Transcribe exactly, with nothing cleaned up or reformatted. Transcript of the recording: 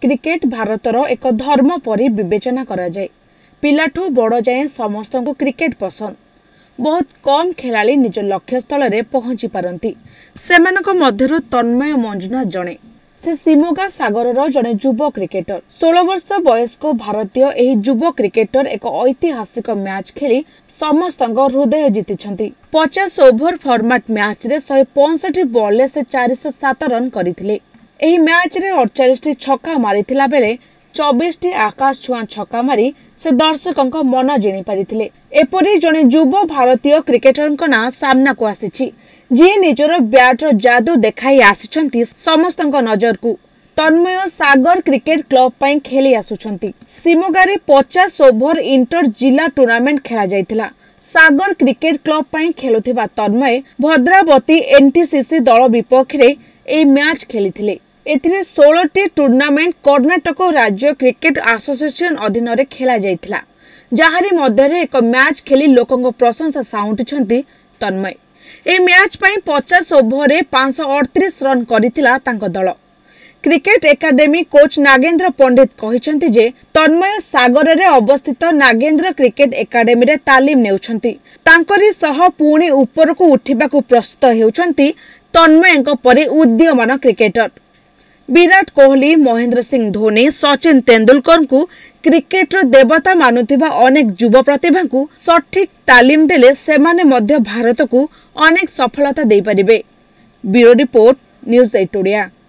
Cricket भारतर एक धर्म परि विवेचना करा जाए। पिलाठू बड़ जाए समस्त को क्रिकेट पसंद। बहुत कम खेलाड़ी निज लक्ष्य स्थल में पहुंची पारंती। सेमानक मध्यरु तन्मय मंजुनाथ जणे। से सिमोगा सागर जड़े युव क्रिकेटर। सोलह वर्ष वयस्क भारतीय एही युव क्रिकेटर एक ऐतिहासिक मैच खेली समस्त हृदय जीति। पचास ओभर फॉर्मेट मैच रे एक सौ पैंसठ बॉल से चार सौ सात रन करथिले। एही मैच रे अड़तालीस टी छक्का मारिथिला बेले चौबीस टी आकाश छुआ छक्का मारी से दर्शकों मन जिणी पारिथिले। एपरि जने युव भारतीय क्रिकेटर ना सामना को आसीछि जी निजर ब्याटर जादू देखाई आसिछंती समस्त नजर को। तन्मय सागर क्रिकेट क्लब पई खेली आसुछंती। सिमोगारे पचास ओभर इंटर जिला टूर्नामेंट खेला जायतिला। सागर क्रिकेट क्लब पई खेलुथिबा तन्मय भद्रावती एनटीसीसी दल विपक्ष रे ए मैच खेलिथिले। एथिरे सोलह टी टूर्नामेंट कर्नाटक राज्य क्रिकेट एसोसिएशन अधीन रे खेला जायतिला। जहारी मध्य रे एक मैच खेली लोकंग प्रशंसा साउंटिछंती तन्मय। ए मैच पई पचास ओभर रे पाँच सौ अड़तीस रन करिथिला तांको दल। Cricket academy coach Nagendra Pandit कहिसंती जे तन्मय सागर रे अवस्थित नागेंद्र क्रिकेट एकेडमी रे तालीम नेउछंती। तांकरी सह पुणी ऊपर को उठिबा को प्रस्तुत हेउछंती तन्मयଙ୍କ परि उद्यमान क्रिकेटर। विराट कोहली, महेंद्र सिंह धोनी, सचिन तेंदुलकर को क्रिकेटर देवता मानुथिबा अनेक युवा प्रतिभा को सठिक तालीम देले सेमाने मध्य भारत को अनेक सफलता दे परिबे। Bureau report, news at Odia.